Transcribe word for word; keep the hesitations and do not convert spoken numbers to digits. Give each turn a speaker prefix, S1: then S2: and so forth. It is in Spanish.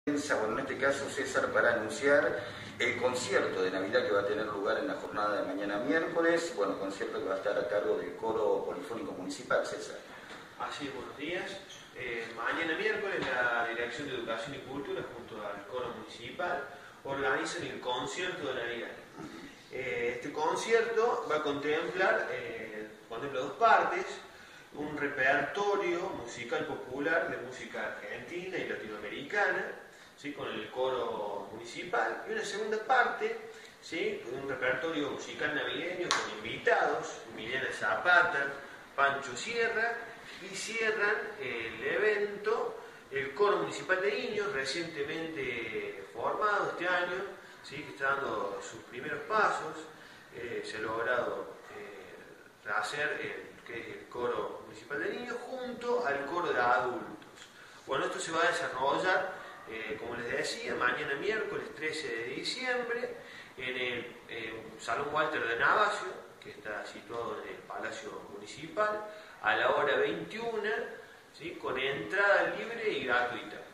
S1: Bueno, en este caso, César, para anunciar el concierto de Navidad que va a tener lugar en la jornada de mañana miércoles, bueno, concierto que va a estar a cargo del Coro Polifónico Municipal, César.
S2: Así es, buenos días. Eh, mañana miércoles la Dirección de Educación y Cultura junto al Coro Municipal organizan el concierto de Navidad. Eh, este concierto va a contemplar, eh, contempla dos partes, un repertorio musical popular de música argentina y latinoamericana, ¿sí?, con el coro municipal, y una segunda parte, ¿sí?, un repertorio musical navideño con invitados, Emiliana Zapata, Pancho Sierra, y cierran el evento el coro municipal de niños, recientemente formado este año, ¿sí?, que está dando sus primeros pasos. Eh, se ha logrado eh, hacer el, que es el coro municipal de niños junto al coro de adultos. Bueno, esto se va a desarrollar, Eh, como les decía, mañana miércoles trece de diciembre en el eh, Salón Walter de Navacio, que está situado en el Palacio Municipal, a la hora veintiuna, ¿sí?, con entrada libre y gratuita.